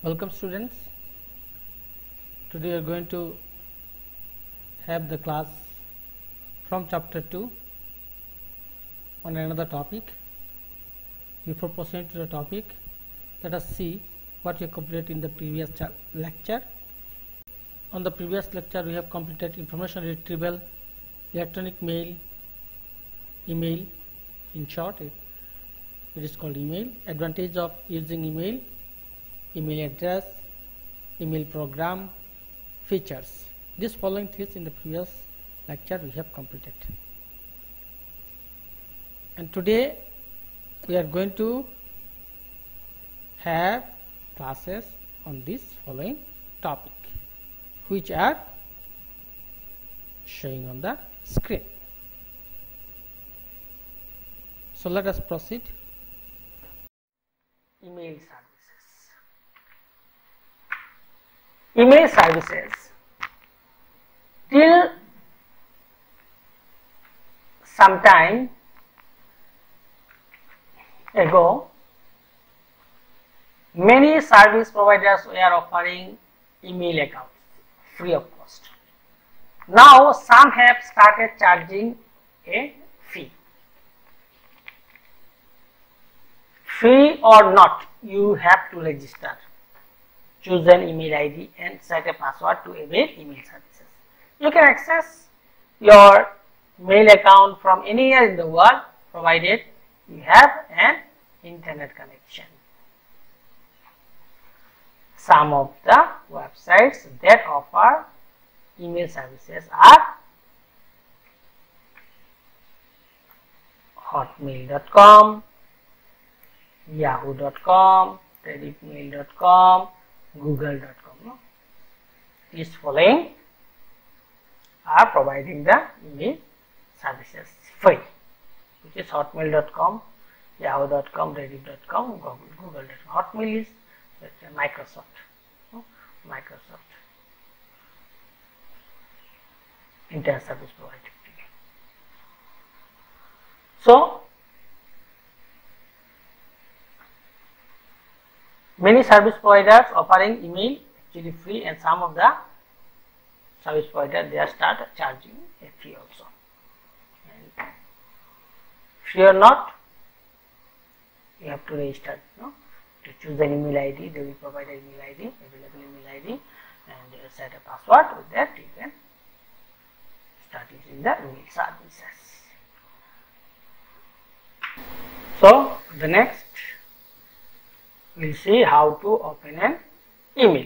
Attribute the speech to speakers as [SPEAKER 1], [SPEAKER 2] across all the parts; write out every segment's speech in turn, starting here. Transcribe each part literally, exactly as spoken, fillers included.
[SPEAKER 1] Welcome students. Today we are going to have the class from chapter two on another topic. Before proceeding to the topic, let us see what we completed in the previous lecture. On the previous lecture we have completed information retrieval, electronic mail, email. In short, it, it is called email. Advantage of using email, email address, email program, features. This following things in the previous lecture we have completed. And today we are going to have classes on this following topic, which are showing on the screen. So let us proceed. Email services. Email services. Till some time ago, many service providers were offering email accounts free of cost. Now some have started charging a fee. Free or not, you have to register, choose an email I D and set a password to avail email services. You can access your mail account from anywhere in the world, provided you have an internet connection. Some of the websites that offer email services are hotmail dot com, yahoo dot com, rediffmail dot com, google dot com. No? These following are providing the email services free, which is hotmail dot com, yahoo dot com, rediff dot com, google dot com. Hotmail is Microsoft, no? Microsoft Internet Service Provider. So many service providers offering email actually free, and some of the service providers they are start charging a fee also. And free or not, you have to register. No? To choose an email I D, they will provide an email I D, available email I D, and set a password. With that, you can start using the email services. So the next, we'll see how to open an email.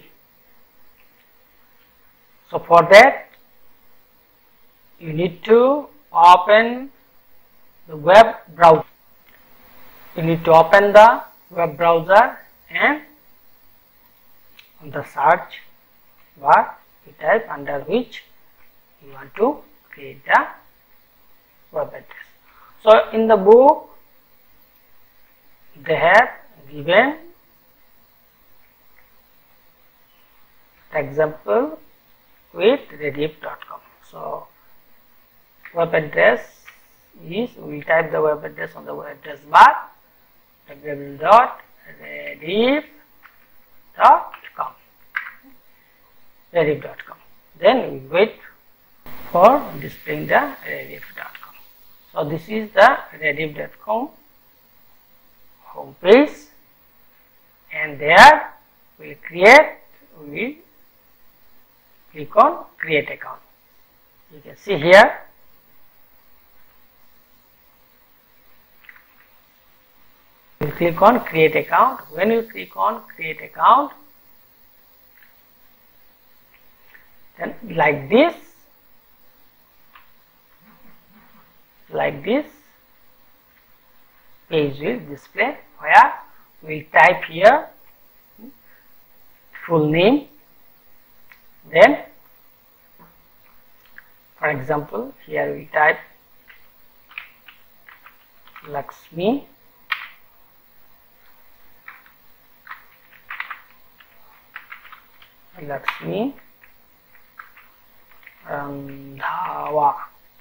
[SPEAKER 1] So for that, you need to open the web browser. You need to open the web browser and on the search bar you type under which you want to create the web address. So in the book they have given example with rediff dot com. So web address is, we will type the web address on the web address bar, w w w dot rediff dot com, rediff dot com. Then we wait for displaying the rediff dot com. So this is the rediff dot com home page, and there we will create, we will click on create account. You can see here you click on create account. When you click on create account, then like this, like this page will display, where we will type here full name. Then for example here we type Lakshmi Lakshmi Randhawa,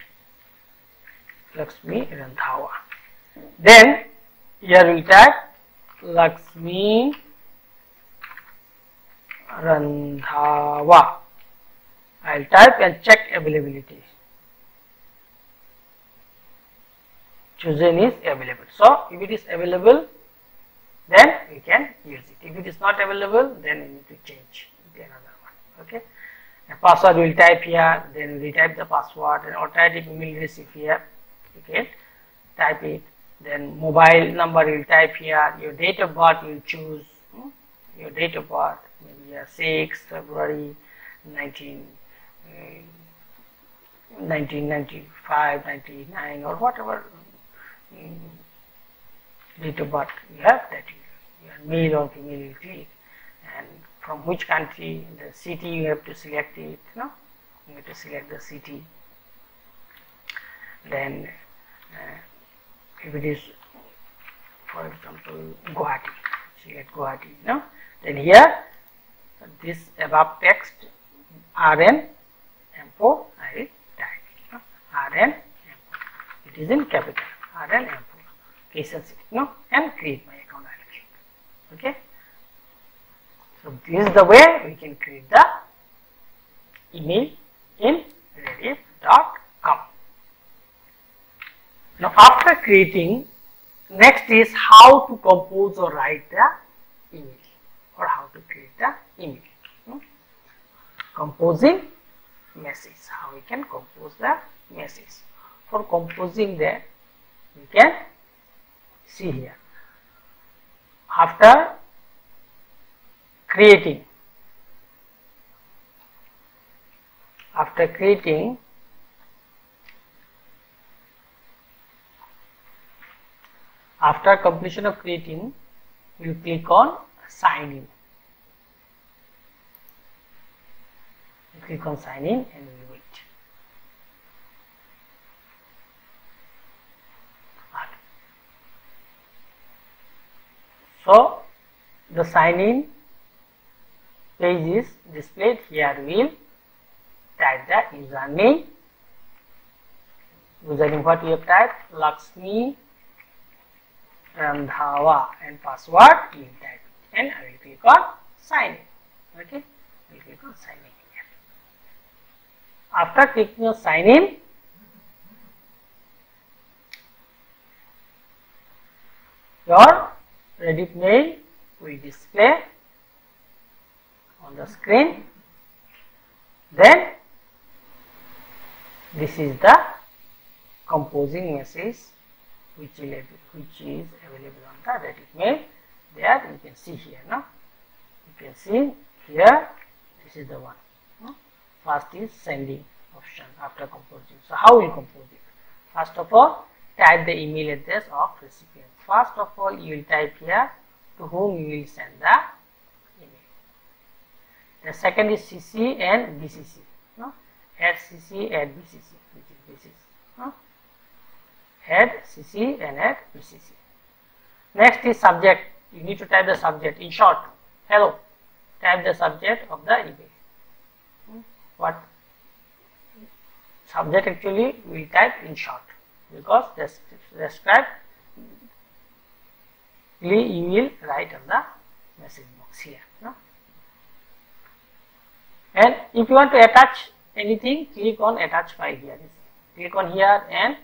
[SPEAKER 1] Lakshmi Randhawa. Then here we type Lakshmi
[SPEAKER 2] Randhawa. I'll type and check availability. Chosen is available. So if it is available, then we can use it. If it is not available, then we need to change to another one. Okay. The password we will type here, then we type the password and automatic email receive here. Okay. Type it. Then mobile number you will type here. Your date of birth you will choose. Hmm? Your date of birth, maybe uh, sixth February nineteen, uh, nineteen ninety-five, ninety-nine or whatever um, date of birth you have, that you, your male or female you click, and from which country, the city you have to select it, no? You have to select the city. Then uh, if it is, for example, Guwahati, select Guwahati, no? Then here this above text R N M four I will type, no? R N M four, it is in capital, R N M four, case sensitive, no? And create my account I will click. Okay. So this is the way we can create the email in Rediff dot com. Now after creating, next is how to compose or write the email, or how to create the email. Hmm? Composing message, how we can compose the message. For composing that, we can see here. After creating, after creating, after completion of creating, we will click on sign in. We click on sign in and we will wait. So the sign in page is displayed. Here we will type the username. Username what we have typed, Lakshmi Randhawa, and password we will type it, and I will click on sign in. Okay, I will click on sign in here. After clicking on sign in, your Rediff mail will display on the screen. Then this is the composing message which is, which is available on the Rediff mail. There you can see here now. You can see here, this is the one. No? First is sending option after composing. So how will you compose it? First of all, type the email address of recipient. First of all, you will type here to whom you will send the email. The second is C C and B C C. No? Add C C, add B C C, which is this is. No? Add C C and add B C C. Next is subject. You need to type the subject. In short, hello. Type the subject of the email. What subject actually we will type in short, because describe you will write on the message box here. No? And if you want to attach anything, click on attach file here. Click on here and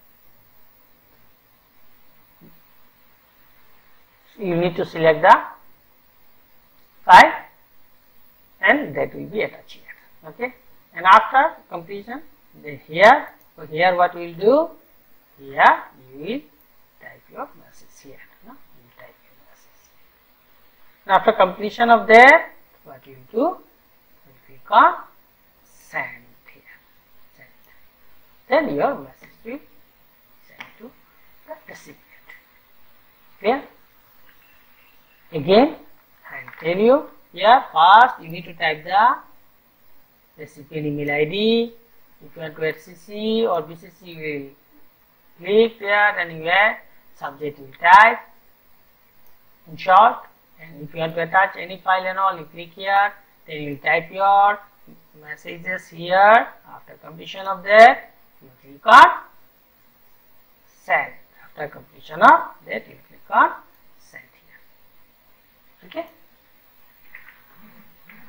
[SPEAKER 2] you need to select the file and that will be attached here. Okay. And after completion, then here, so here what we will do, here you will type your message here. No? You will type your message. And after completion of that, what you will do, you click on send here. Send. Then your message will send to the recipient. Clear? Again, I will tell you here, first you need to type the recipient email I D. If you want to add C C or B C C, you will click there and you add, subject will type in short. And if you want to attach any file and all, you click here, then you will type your messages here. After completion of that, you click on send. After completion of that, you click on send here. Okay.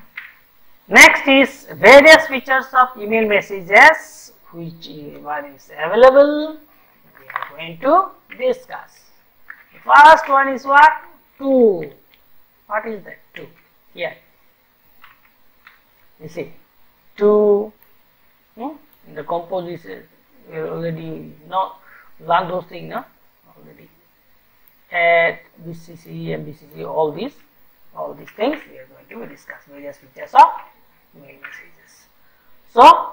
[SPEAKER 2] Next is various features of email messages which one is available. We are going to discuss. The first one is what? To. What is that? To. Here. You see. To. Hmm? In the composition, we already know, learned those things, no? Already. At B C C and B C C, all these, all these things we are going to discuss. Various features of email messages. So,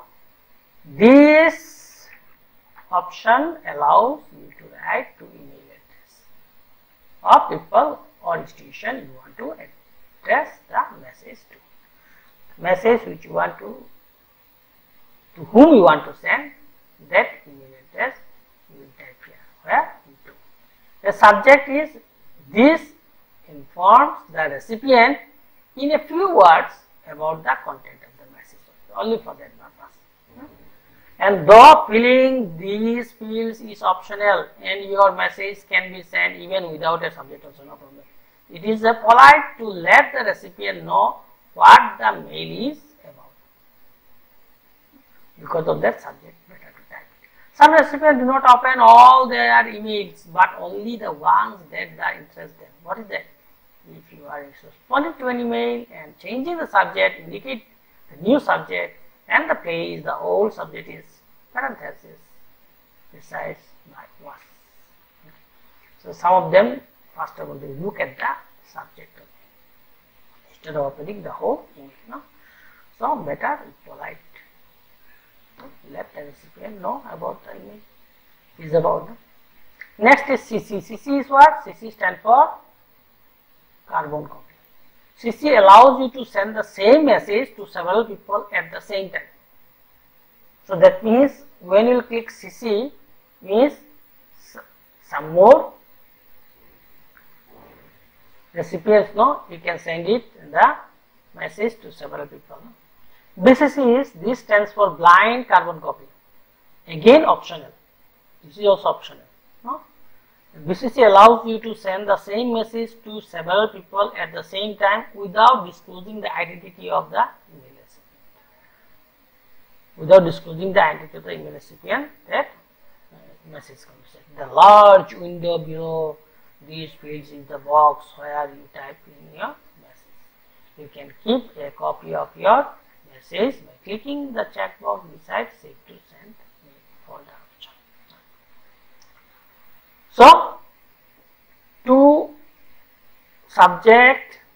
[SPEAKER 2] this option allows you to write to email address of people or institution you want to address the message to. Message which you want to, to whom you want to send, that email address you will type here. Where? To. The subject is, this informs the recipient in a few words about the content of the message, only for that purpose. And though filling these fields is optional and your message can be sent even without a subject also, no problem. It is a polite to let the recipient know what the mail is about. Because of that subject, better to type it. Some recipients do not open all their emails, but only the ones that interest them. What is that? If you are responding to an email and changing the subject, indicate the new subject, and the place the old subject is parenthesis besides by was. So some of them, first of all, they look at the subject instead of opening the whole email. No? So better polite. Let the recipient know about the email is about. No? Next is C C. C C is what? C C stands for carbon copy. C C allows you to send the same message to several people at the same time. So that means when you click C C, means some more recipients know you can send it the message to several people. B C C is, this stands for blind carbon copy. Again optional. This is also optional. No? B C C allows you to send the same message to several people at the same time without disclosing the identity of the email recipient. Without disclosing the identity of the email recipient, that uh, message comes in. The large window below these fields is the box where you type in your message. You can keep a copy of your message by clicking the checkbox beside Save to Send folder option. So, to subject,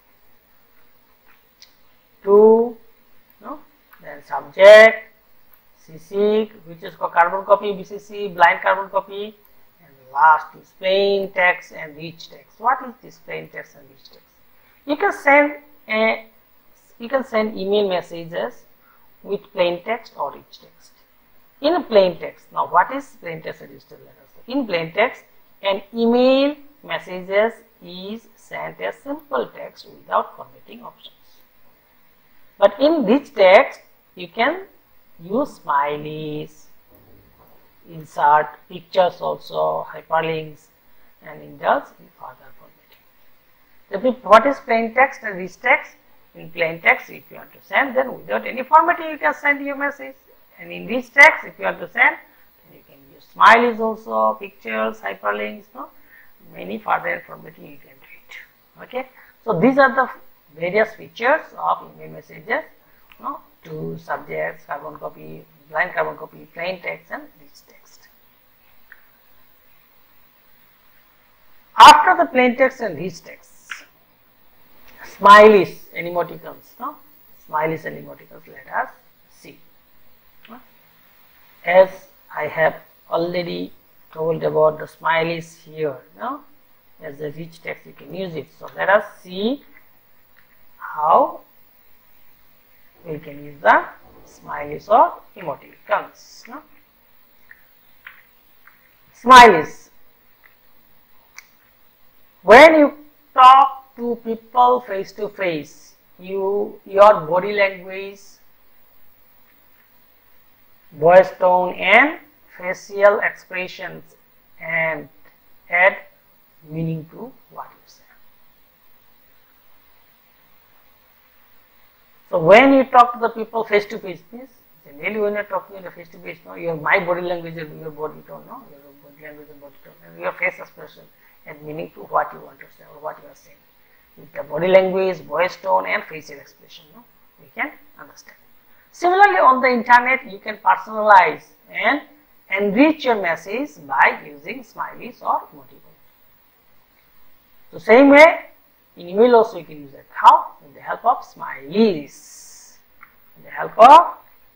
[SPEAKER 2] to, no, then subject, C C, which is called carbon copy, B C C, blind carbon copy, and last is plain text and rich text. What is this plain text and rich text? You can send a, you can send email messages with plain text or rich text. In a plain text, now what is plain text and rich text? In plain text, an email messages is sent as simple text without formatting options. But in rich text, you can use smileys, insert pictures also, hyperlinks, and indulge in further formatting. What is plain text and rich text? In plain text, if you want to send, then without any formatting, you can send your message. And in rich text, if you want to send, then you can use smileys also, pictures, hyperlinks, no? Many further formatting you can do it. Okay. So these are the various features of email messages. No? To subjects, carbon copy, blind carbon copy, plain text, and rich text. After the plain text and rich text, smileys and emoticons. No? Smileys and emoticons, let us see. As I have already told about the smileys here, no? As a rich text you can use it. So let us see how we can use the smileys or emoticons. No? Smileys. When you talk to people face to face, you your body language, voice tone, and facial expressions and add meaning to what you say. So when you talk to the people face to face, means generally when you are talking in the face to face, no, your my body language and your body tone, no, your body language and body tone, and your face expression and meaning to what you want to say or what you are saying. With the body language, voice tone, and facial expression, no, we can understand. Similarly, on the internet, you can personalize and enrich your message by using smileys or emoticons. So same way, in email also you can use that. How? With the help of smileys. With the help of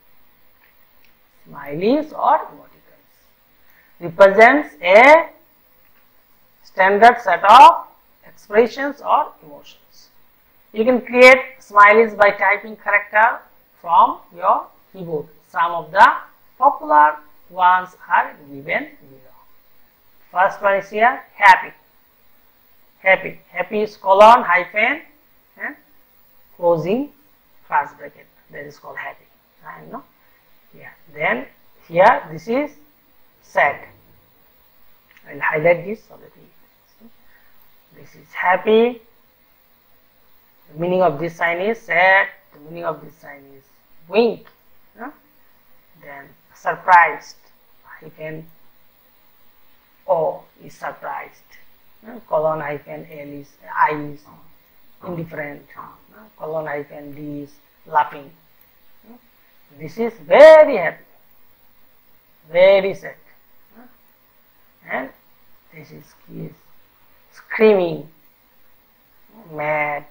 [SPEAKER 2] smileys or emoticons. Represents a standard set of expressions or emotions. You can create smileys by typing character from your keyboard. Some of the popular ones are given below. First one is here, happy. Happy. Happy is colon, hyphen, and closing first bracket. That is called happy. I know. Yeah. Then here, this is sad. I will highlight this so that we see. This is happy. The meaning of this sign is sad. The meaning of this sign is wink. No? Then surprised. Hyphen O is surprised. No? Colon hyphen L is I is indifferent. No? Colon hyphen D is laughing. No? This is very happy. Very sad. No? And this is, is screaming, mad,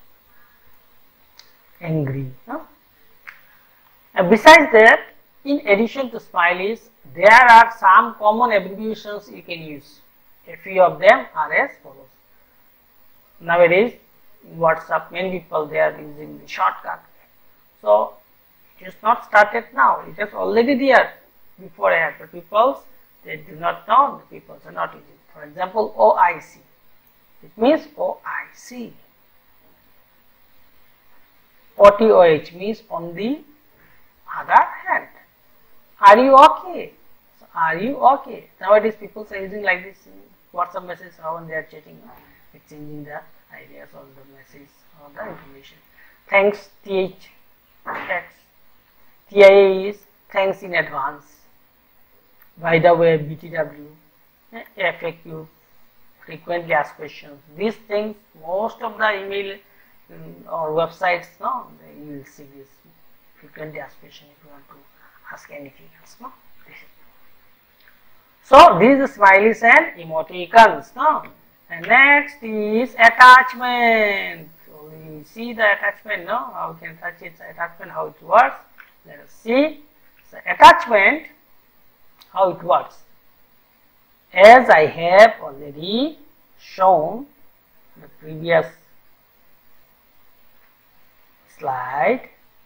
[SPEAKER 2] angry. No? And besides that, in addition to smileys, there are some common abbreviations you can use. A few of them are as follows. Nowadays, in WhatsApp, many people they are using the shortcut. So, it is not started now. It is already there before I had. But people, they do not know. The people are not using. For example, O I C. It means O I C. O T O H means on the other hand. Are you okay? So, are you okay? Nowadays people are using like this in WhatsApp message how when they are chatting, exchanging the ideas or the message or the information. Thanks T H. Thanks. T I A is thanks in advance. By the way, B T W, F A Q, frequently asked questions. These things, most of the email um, or websites, no, you will see this frequently asked question if you want to ask anything else. No? So these are smileys and emoticons. No? And next is attachment. So we see the attachment, no? How we can touch its attachment, how it works. Let us see. So attachment, how it works. As I have already shown the previous slide,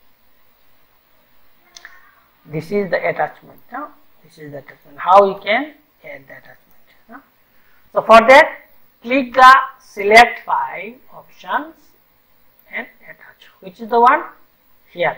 [SPEAKER 2] this is the attachment. No? This is the attachment. How you can add the attachment. No? So for that, click the select file options and attach. Which is the one? Here.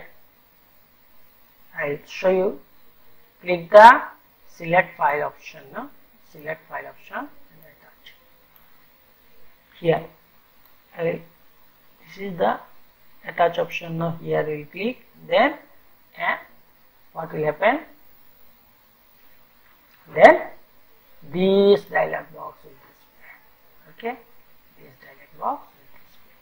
[SPEAKER 2] I will show you. Click the select file option. No? Select file option and attach. Here. I will, this is the attach option. Now here we will click. Then and what will happen? Then this dialog box will display. Okay, this dialog box will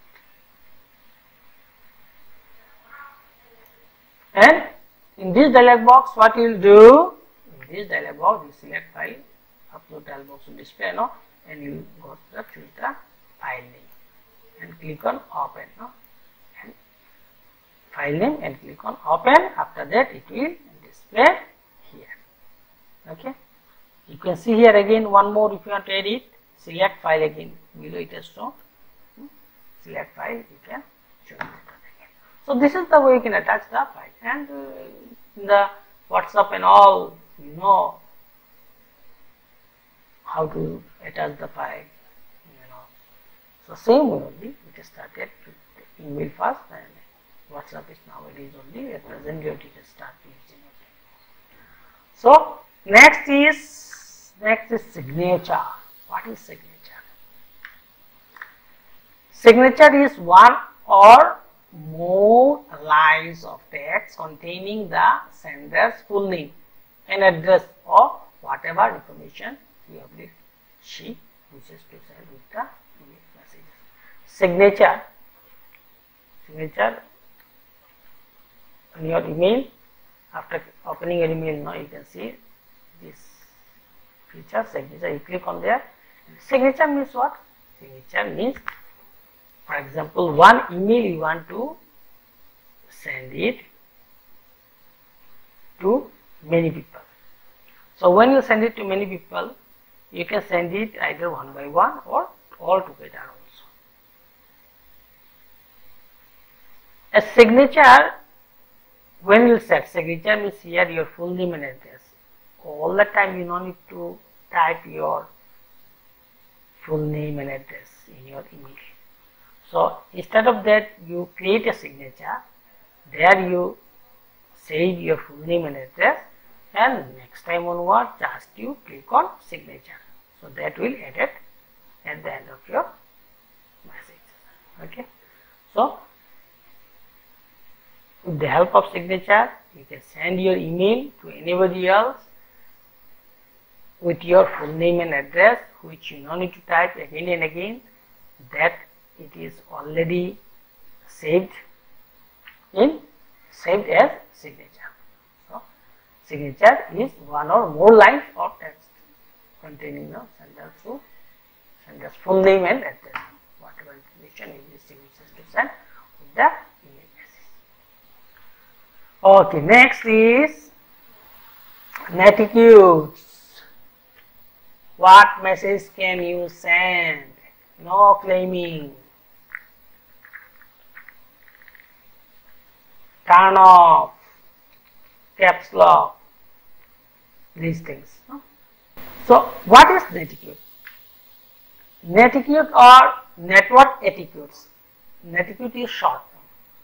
[SPEAKER 2] display. And in this dialog box, what you will do? In this dialog box, you select file, upload dialog box will display, no, and you go to the choose the file name and click on open, no, and file name and click on open. After that, it will display here. Okay. You can see here again one more if you want to edit, select file again, below it is shown, select file, you can choose it again. So this is the way you can attach the file, and uh, in the WhatsApp and all, you know how to attach the file, you know. So same way only, it is started with the email first and WhatsApp is nowadays only, at present it is start using it. So next is Next is signature. What is signature? Signature is one or more lines of text containing the sender's full name and address or whatever information he or she wishes to send with the email messages. Signature. Signature in your email. After opening your email, now you can see this feature signature. You click on there. Signature means what? Signature means, for example, one email you want to send it to many people. So when you send it to many people, you can send it either one by one or all together also. A signature, when you set signature means here your full name and address. All the time you don't need to type your full name and address in your email. So instead of that, you create a signature. There you save your full name and address, and next time onward just you click on signature. So that will add it at the end of your message. Okay. So with the help of signature, you can send your email to anybody else with your full name and address, which you don't need to type again and again, that it is already saved in saved as signature. So signature is one or more lines of text containing the sender's full sender's full name and address, whatever information is wishes to send with the email message. Okay, next is Netiquette. What message can you send? No claiming. Turn off. Caps lock. These things. So, what is netiquette? Netiquette or network etiquettes. Netiquette is short form.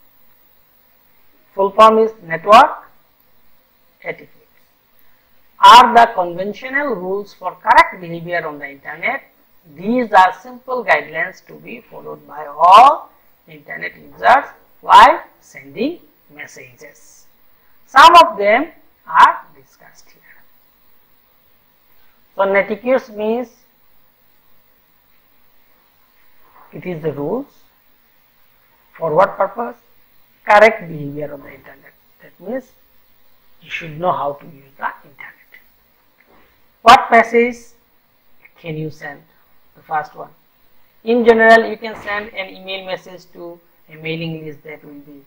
[SPEAKER 2] Full form is network etiquette. Are the conventional rules for correct behavior on the internet. These are simple guidelines to be followed by all internet users while sending messages. Some of them are discussed here. So netiquette means it is the rules for what purpose? Correct behavior on the internet. That means you should know how to use the internet. What message can you send? The first one. In general, you can send an email message to a mailing list that will be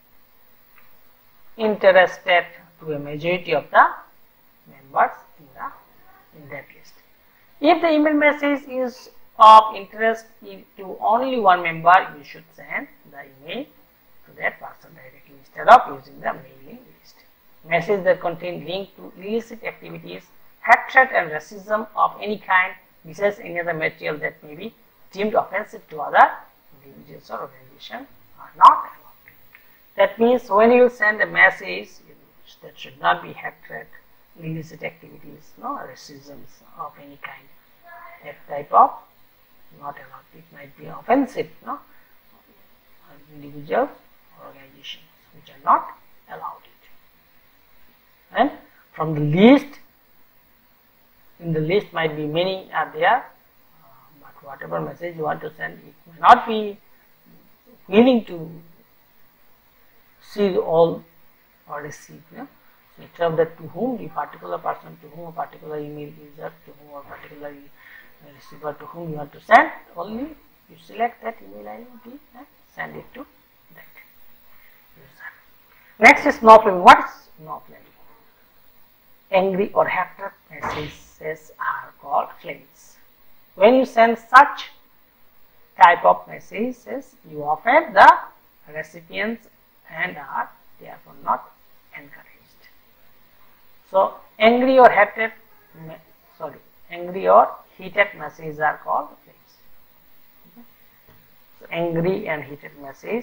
[SPEAKER 2] interested to a majority of the members in the in that list. If the email message is of interest to only one member, you should send the email to that person directly instead of using the mailing list. Messages that contain link to illicit activities, hatred and racism of any kind, besides any other material that may be deemed offensive to other individuals or organizations, are not allowed. That means when you send a message that should not be hatred, illicit activities, no racism of any kind, that type of not allowed. It might be offensive, no individuals or organizations which are not allowed it. And from the list, in the list might be many are there, uh, but whatever message you want to send, it may not be willing to see all or receive. Yeah? So instead of that, to whom the particular person, to whom a particular email user, to whom a particular receiver, to whom you want to send, only you select that email I D and send it to that user. Next is no claiming. What is no claiming? Angry or hatred messages are called claims. When you send such type of messages, you offend the recipients and are therefore not encouraged. So angry or hatred, sorry, angry or heated messages are called claims. Okay. So angry and heated message.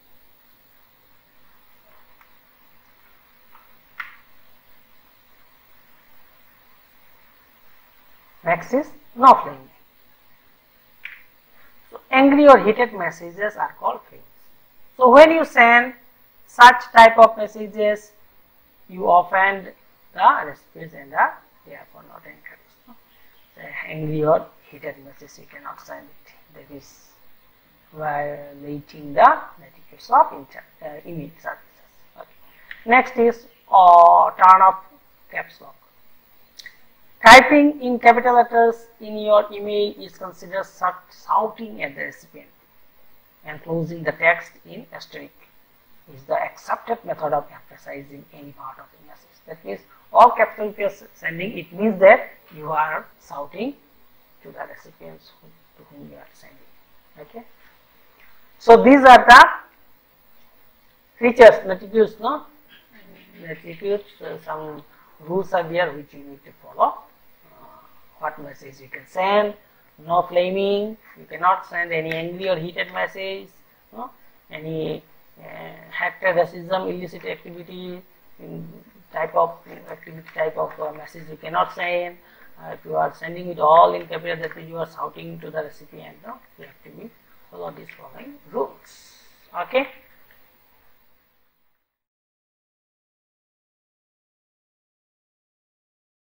[SPEAKER 2] Next is no claiming. So angry or heated messages are called claims. So when you send such type of messages, you offend the recipients and the therefore not encouraged. No? So angry or heated message you cannot send it. That is violating the etiquette of inter, uh, email services. Okay. Next is uh, turn off caps lock. Typing in capital letters in your email is considered shouting at the recipient, and closing the text in asterisk is the accepted method of emphasizing any part of the message. That means all capital if you are sending, it means that you are shouting to the recipients who, to whom you are sending. Okay. So these are the features, latitudes, no? Latitudes, uh, some rules are there which you need to follow. What message you can send, no flaming, you cannot send any angry or heated message, no? Any uh, hatred, racism, illicit activity, type of activity, type of uh, message you cannot send. Uh, if you are sending it all in capital, that means you are shouting to the recipient, no? You have to be follow these following rules. Okay.